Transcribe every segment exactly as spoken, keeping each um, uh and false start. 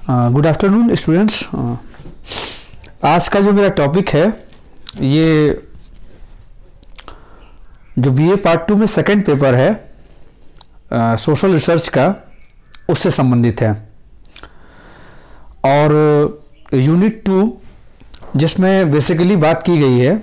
Good afternoon students. आज का जो मेरा टॉपिक है ये जो बीए पार्ट टू में सेकंड पेपर है सोशल रिसर्च का, उससे संबंधित है। और यूनिट टू जिसमें बेसिकली बात की गई है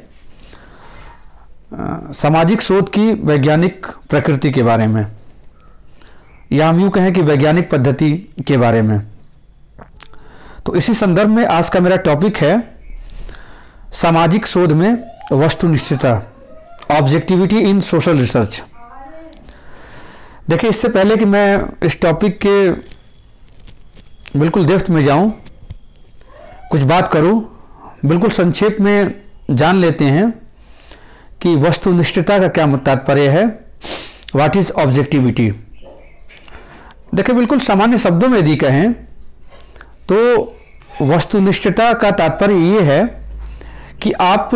आ, सामाजिक शोध की वैज्ञानिक प्रकृति के बारे में, या हम यूँ कहें कि वैज्ञानिक पद्धति के बारे में। तो इसी संदर्भ में आज का मेरा टॉपिक है सामाजिक शोध में वस्तुनिष्ठता, ऑब्जेक्टिविटी इन सोशल रिसर्च। देखिए, इससे पहले कि मैं इस टॉपिक के बिल्कुल डेप्थ में जाऊं, कुछ बात करूं, बिल्कुल संक्षेप में जान लेते हैं कि वस्तुनिष्ठता का क्या तात्पर्य है, व्हाट इज ऑब्जेक्टिविटी। देखिए, बिल्कुल सामान्य शब्दों में यदि कहें तो वस्तुनिष्ठता का तात्पर्य ये है कि आप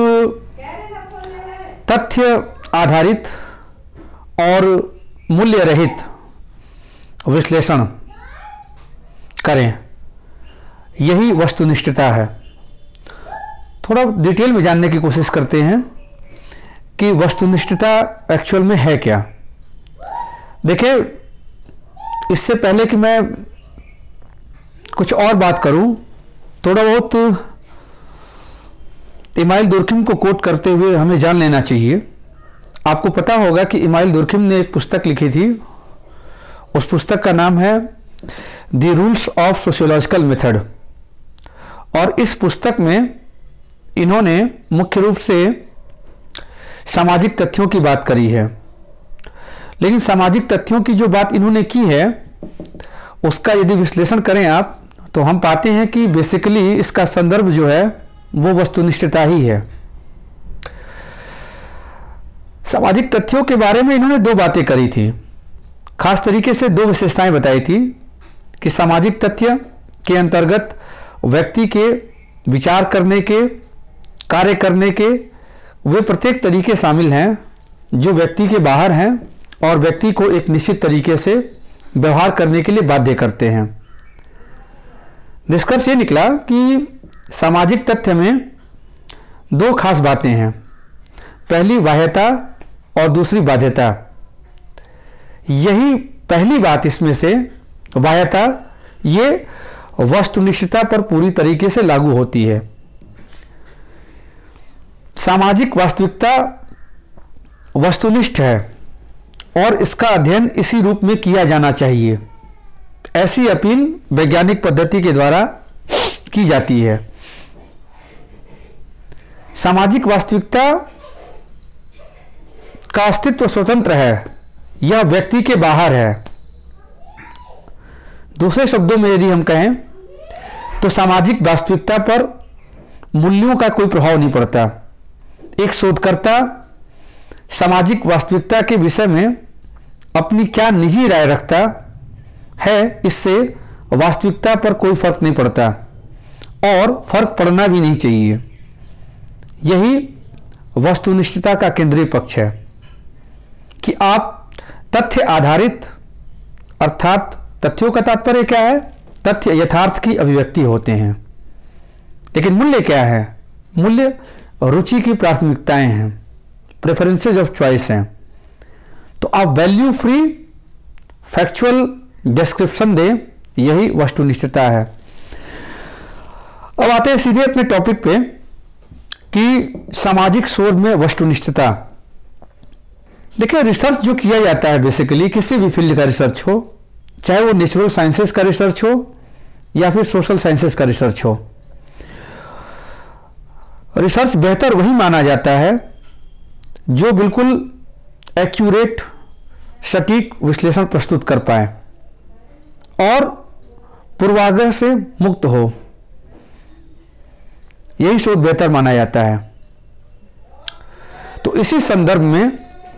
तथ्य आधारित और मूल्य रहित विश्लेषण करें, यही वस्तुनिष्ठता है। थोड़ा डिटेल में जानने की कोशिश करते हैं कि वस्तुनिष्ठता एक्चुअल में है क्या। देखिए, इससे पहले कि मैं कुछ और बात करूं, थोड़ा बहुत इमाइल दुर्खिम को कोट करते हुए हमें जान लेना चाहिए। आपको पता होगा कि इमाइल दुर्खिम ने एक पुस्तक लिखी थी, उस पुस्तक का नाम है the rules of sociological method. और इस पुस्तक में इन्होंने मुख्य रूप से सामाजिक तथ्यों की बात करी है। लेकिन सामाजिक तथ्यों की जो बात इन्होंने की है, उसका यदि विश्लेषण करें आप, तो हम पाते हैं कि बेसिकली इसका संदर्भ जो है वो वस्तुनिष्ठता ही है। सामाजिक तथ्यों के बारे में इन्होंने दो बातें करी थी, खास तरीके से दो विशेषताएं बताई थी कि सामाजिक तथ्य के अंतर्गत व्यक्ति के विचार करने के, कार्य करने के वे प्रत्येक तरीके शामिल हैं जो व्यक्ति के बाहर हैं और व्यक्ति को एक निश्चित तरीके से व्यवहार करने के लिए बाध्य करते हैं। निष्कर्ष ये निकला कि सामाजिक तथ्य में दो खास बातें हैं, पहली बाह्यता और दूसरी बाध्यता। यही पहली बात इसमें से बाह्यता, ये वस्तुनिष्ठता पर पूरी तरीके से लागू होती है। सामाजिक वास्तविकता वस्तुनिष्ठ है और इसका अध्ययन इसी रूप में किया जाना चाहिए, ऐसी अपील वैज्ञानिक पद्धति के द्वारा की जाती है। सामाजिक वास्तविकता का अस्तित्व स्वतंत्र है, यह व्यक्ति के बाहर है। दूसरे शब्दों में यदि हम कहें तो सामाजिक वास्तविकता पर मूल्यों का कोई प्रभाव नहीं पड़ता। एक शोधकर्ता सामाजिक वास्तविकता के विषय में अपनी क्या निजी राय रखता है, इससे वास्तविकता पर कोई फर्क नहीं पड़ता और फर्क पड़ना भी नहीं चाहिए। यही वस्तुनिष्ठता का केंद्रीय पक्ष है कि आप तथ्य आधारित, अर्थात तथ्यों का तात्पर्य क्या है, तथ्य यथार्थ की अभिव्यक्ति होते हैं। लेकिन मूल्य क्या है? मूल्य रुचि की प्राथमिकताएं हैं, प्रेफरेंसेस ऑफ चॉइस हैं। तो आप वैल्यू फ्री फैक्चुअल डिस्क्रिप्शन दें, यही वस्तुनिष्ठता है। अब आते हैं सीधे अपने टॉपिक पे कि सामाजिक शोध में वस्तुनिष्ठता। देखिए, रिसर्च जो किया जाता है बेसिकली किसी भी फील्ड का रिसर्च हो, चाहे वो नेचुरल साइंसेस का रिसर्च हो या फिर सोशल साइंसेस का रिसर्च हो, रिसर्च बेहतर वही माना जाता है जो बिल्कुल एक्यूरेट, सटीक विश्लेषण प्रस्तुत कर पाए और पूर्वाग्रह से मुक्त हो। यही शोध बेहतर माना जाता है। तो इसी संदर्भ में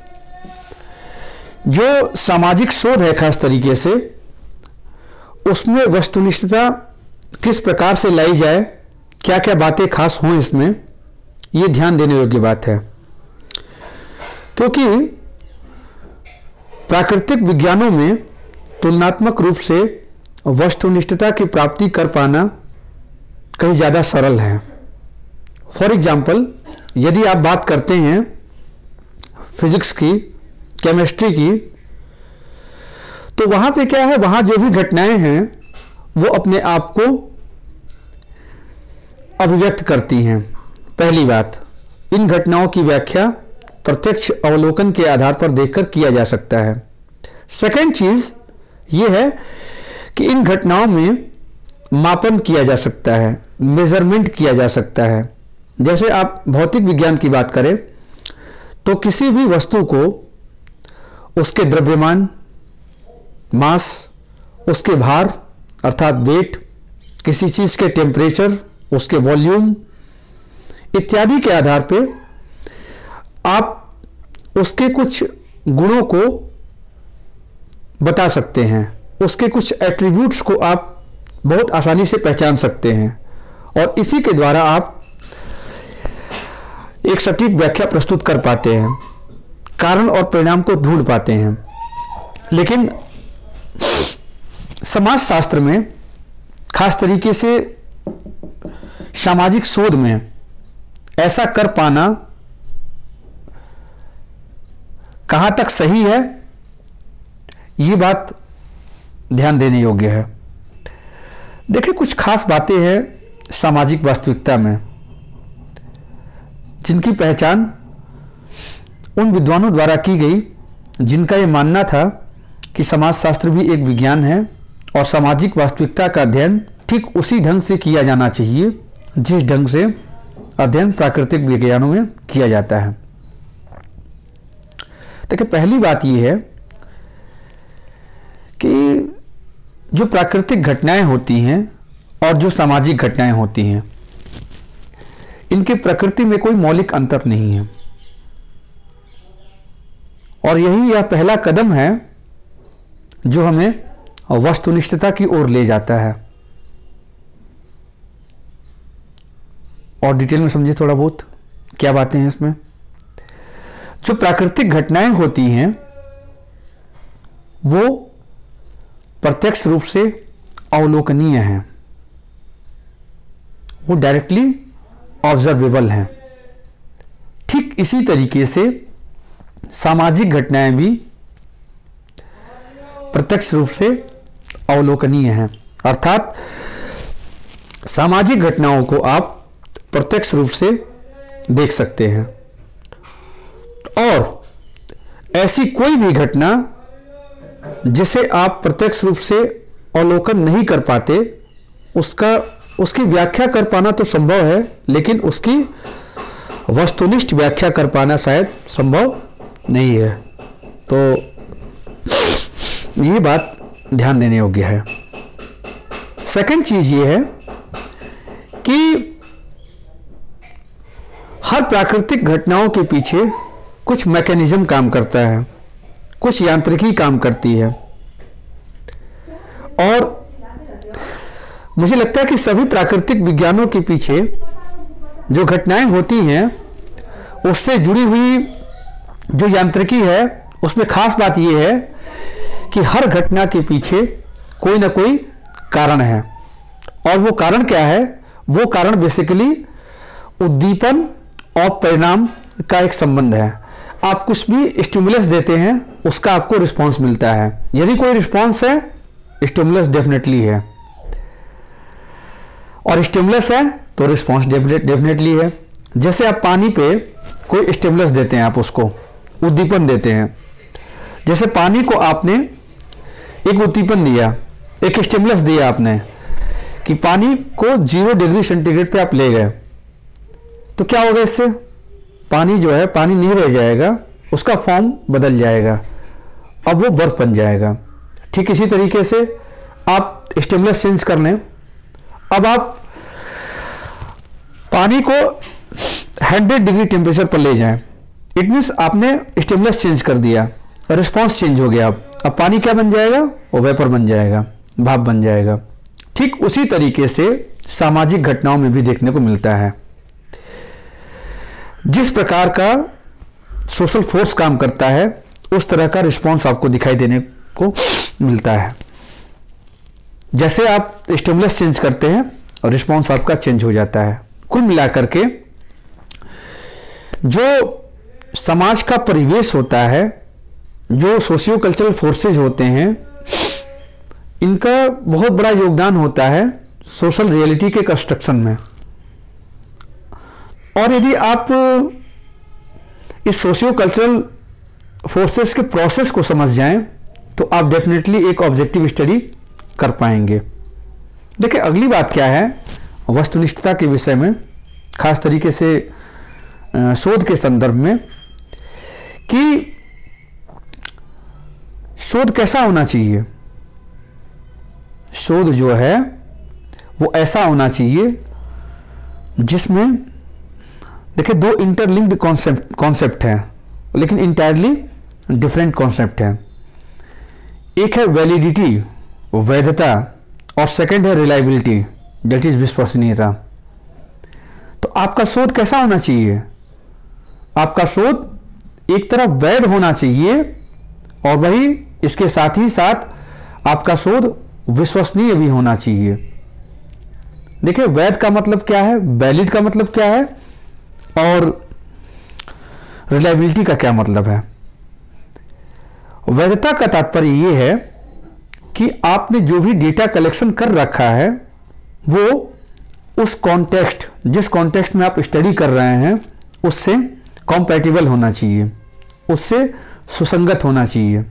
जो सामाजिक शोध है खास तरीके से, उसमें वस्तुनिष्ठता किस प्रकार से लाई जाए, क्या क्या बातें खास हों इसमें, ये ध्यान देने योग्य बात है। क्योंकि प्राकृतिक विज्ञानों में तुलनात्मक रूप से वस्तुनिष्ठता की प्राप्ति कर पाना कहीं ज़्यादा सरल है। फॉर एग्जाम्पल, यदि आप बात करते हैं फिजिक्स की, केमिस्ट्री की, तो वहाँ पे क्या है, वहाँ जो भी घटनाएं हैं वो अपने आप को अभिव्यक्त करती हैं। पहली बात, इन घटनाओं की व्याख्या प्रत्यक्ष अवलोकन के आधार पर देखकर किया जा सकता है। सेकंड चीज़ ये है कि इन घटनाओं में मापन किया जा सकता है, मेजरमेंट किया जा सकता है। जैसे आप भौतिक विज्ञान की बात करें तो किसी भी वस्तु को उसके द्रव्यमान, मास, उसके भार अर्थात वेट, किसी चीज़ के टेम्परेचर, उसके वॉल्यूम इत्यादि के आधार पे आप उसके कुछ गुणों को बता सकते हैं, उसके कुछ एट्रीब्यूट्स को आप बहुत आसानी से पहचान सकते हैं और इसी के द्वारा आप एक सटीक व्याख्या प्रस्तुत कर पाते हैं, कारण और परिणाम को ढूंढ पाते हैं। लेकिन समाजशास्त्र में, खास तरीके से सामाजिक शोध में ऐसा कर पाना कहाँ तक सही है, ये बात ध्यान देने योग्य है। देखिए, कुछ खास बातें हैं सामाजिक वास्तविकता में जिनकी पहचान उन विद्वानों द्वारा की गई जिनका ये मानना था कि समाजशास्त्र भी एक विज्ञान है और सामाजिक वास्तविकता का अध्ययन ठीक उसी ढंग से किया जाना चाहिए जिस ढंग से अध्ययन प्राकृतिक विज्ञानों में किया जाता है। देखिए, पहली बात यह है कि जो प्राकृतिक घटनाएं होती हैं और जो सामाजिक घटनाएं होती हैं, इनकी प्रकृति में कोई मौलिक अंतर नहीं है और यही यह पहला कदम है जो हमें वस्तुनिष्ठता की ओर ले जाता है। और डिटेल में समझिए थोड़ा बहुत क्या बातें हैं इसमें। जो प्राकृतिक घटनाएं होती हैं वो प्रत्यक्ष रूप से अवलोकनीय हैं, वो डायरेक्टली ऑब्जर्वेबल हैं। ठीक इसी तरीके से सामाजिक घटनाएं भी प्रत्यक्ष रूप से अवलोकनीय हैं, अर्थात सामाजिक घटनाओं को आप प्रत्यक्ष रूप से देख सकते हैं और ऐसी कोई भी घटना जिसे आप प्रत्यक्ष रूप से अवलोकन नहीं कर पाते, उसका उसकी व्याख्या कर पाना तो संभव है, लेकिन उसकी वस्तुनिष्ठ व्याख्या कर पाना शायद संभव नहीं है। तो ये बात ध्यान देने योग्य है। सेकंड चीज ये है कि हर प्राकृतिक घटनाओं के पीछे कुछ मैकेनिज्म काम करता है, कुछ यांत्रिकी काम करती है और मुझे लगता है कि सभी प्राकृतिक विज्ञानों के पीछे जो घटनाएं होती हैं उससे जुड़ी हुई जो यांत्रिकी है, उसमें खास बात यह है कि हर घटना के पीछे कोई ना कोई कारण है और वो कारण क्या है? वो कारण बेसिकली उद्दीपन और परिणाम का एक संबंध है। आप कुछ भी स्टिमुलस देते हैं, उसका आपको रिस्पांस मिलता है। यदि कोई रिस्पांस है, स्टिमुलस डेफिनेटली है, और स्टिमुलस है तो रिस्पांस डेफिनेटली है। जैसे आप पानी पे कोई स्टिमुलस देते हैं, आप उसको उद्दीपन देते हैं। जैसे पानी को आपने एक उद्दीपन दिया, एक स्टिमुलस दिया आपने कि पानी को जीरो डिग्री सेंटीग्रेड पे आप ले गए, तो क्या होगा इससे? पानी जो है, पानी नहीं रह जाएगा, उसका फॉर्म बदल जाएगा, अब वो बर्फ बन जाएगा। ठीक इसी तरीके से आप स्टिमुलस चेंज कर लें। अब आप पानी को सौ डिग्री टेम्परेचर पर ले जाएं, इट मीन्स आपने स्टिमुलस चेंज कर दिया, रिस्पांस चेंज हो गया। अब अब पानी क्या बन जाएगा? वो वेपर बन जाएगा, भाप बन जाएगा। ठीक उसी तरीके से सामाजिक घटनाओं में भी देखने को मिलता है। जिस प्रकार का सोशल फोर्स काम करता है, उस तरह का रिस्पांस आपको दिखाई देने को मिलता है। जैसे आप स्टिमुलस चेंज करते हैं और रिस्पॉन्स आपका चेंज हो जाता है। कुल मिलाकर के जो समाज का परिवेश होता है, जो सोशियो कल्चरल फोर्सेज होते हैं, इनका बहुत बड़ा योगदान होता है सोशल रियलिटी के कंस्ट्रक्शन में। और यदि आप इस सोशियो कल्चरल फोर्सेस के प्रोसेस को समझ जाएं तो आप डेफिनेटली एक ऑब्जेक्टिव स्टडी कर पाएंगे। देखिए, अगली बात क्या है वस्तुनिष्ठता के विषय में, खास तरीके से शोध के संदर्भ में, कि शोध कैसा होना चाहिए। शोध जो है वो ऐसा होना चाहिए जिसमें देखिए दो इंटरलिंक्ड कॉन्सेप्ट कॉन्सेप्ट हैं, लेकिन इंटायरली डिफरेंट कॉन्सेप्ट हैं। एक है वैलिडिटी, वैधता, और सेकंड है रिलायबिलिटी, दैट इज विश्वसनीयता। तो आपका शोध कैसा होना चाहिए? आपका शोध एक तरफ वैध होना चाहिए और वही इसके साथ ही साथ आपका शोध विश्वसनीय भी होना चाहिए। देखिए, वैध का मतलब क्या है, वैलिड का मतलब क्या है, और रिलायबिलिटी का क्या मतलब है। वैधता का तात्पर्य यह है कि आपने जो भी डेटा कलेक्शन कर रखा है वो उस कॉन्टेक्स्ट, जिस कॉन्टेक्स्ट में आप स्टडी कर रहे हैं, उससे कॉम्पैटिबल होना चाहिए, उससे सुसंगत होना चाहिए।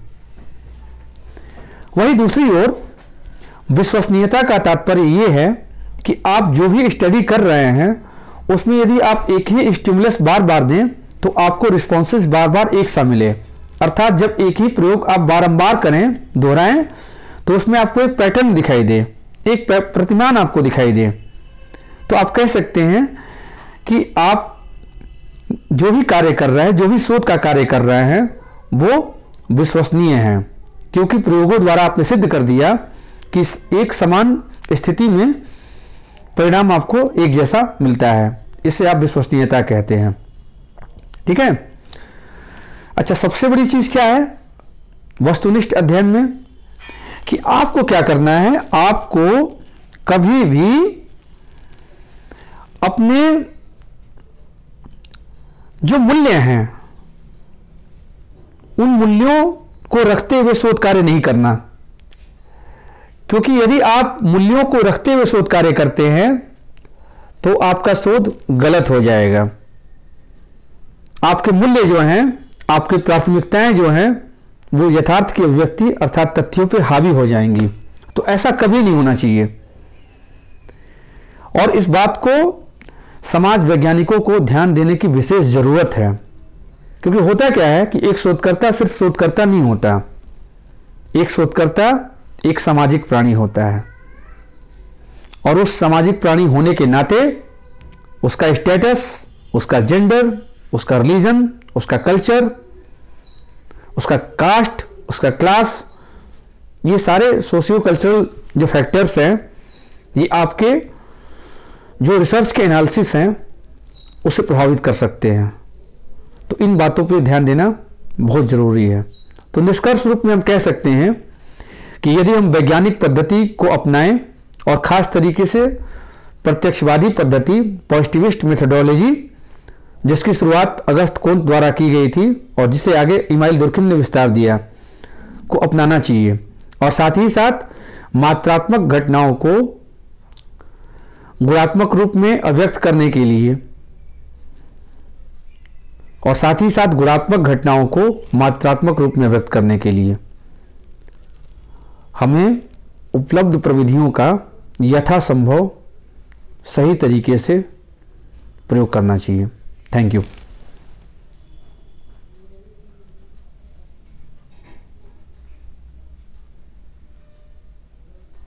वहीं दूसरी ओर विश्वसनीयता का तात्पर्य यह है कि आप जो भी स्टडी कर रहे हैं उसमें यदि आप एक ही स्टिमुलस बार बार दें तो आपको रिस्पॉन्सेज बार बार एक सा मिले। अर्थात जब एक ही प्रयोग आप बारंबार करें, दोहराएं, तो उसमें आपको एक पैटर्न दिखाई दे, एक प्रतिमान आपको दिखाई दे। तो आप कह सकते हैं कि आप जो भी कार्य कर रहे हैं, जो भी शोध का कार्य कर रहे हैं, वो विश्वसनीय है, क्योंकि प्रयोगों द्वारा आपने सिद्ध कर दिया कि एक समान स्थिति में परिणाम आपको एक जैसा मिलता है। इसे आप विश्वसनीयता कहते हैं। ठीक है। अच्छा, सबसे बड़ी चीज क्या है वस्तुनिष्ठ अध्ययन में, कि आपको क्या करना है, आपको कभी भी अपने जो मूल्य हैं उन मूल्यों को रखते हुए शोध कार्य नहीं करना। क्योंकि यदि आप मूल्यों को रखते हुए शोध कार्य करते हैं तो आपका शोध गलत हो जाएगा। आपके मूल्य जो हैं, आपकी प्राथमिकताएं जो हैं, वो यथार्थ की अभिव्यक्ति अर्थात तथ्यों पे हावी हो जाएंगी। तो ऐसा कभी नहीं होना चाहिए। और इस बात को समाज वैज्ञानिकों को ध्यान देने की विशेष जरूरत है। क्योंकि होता क्या है कि एक शोधकर्ता सिर्फ शोधकर्ता नहीं होता, एक शोधकर्ता एक सामाजिक प्राणी होता है। और उस सामाजिक प्राणी होने के नाते उसका स्टेटस, उसका जेंडर, उसका रिलीजन, उसका कल्चर, उसका कास्ट, उसका क्लास, ये सारे सोशियो कल्चरल जो फैक्टर्स हैं, ये आपके जो रिसर्च के एनालिसिस हैं उसे प्रभावित कर सकते हैं। तो इन बातों पे ध्यान देना बहुत ज़रूरी है। तो निष्कर्ष रूप में हम कह सकते हैं कि यदि हम वैज्ञानिक पद्धति को अपनाएं और ख़ास तरीके से प्रत्यक्षवादी पद्धति, पॉजिटिविस्ट मेथोडोलॉजी, जिसकी शुरुआत अगस्त कोंत द्वारा की गई थी और जिसे आगे इमाइल दुर्खिम ने विस्तार दिया, को अपनाना चाहिए। और साथ ही साथ मात्रात्मक घटनाओं को गुणात्मक रूप में अभिव्यक्त करने के लिए और साथ ही साथ गुणात्मक घटनाओं को मात्रात्मक रूप में व्यक्त करने के लिए हमें उपलब्ध प्रविधियों का यथासंभव सही तरीके से प्रयोग करना चाहिए। Thank you.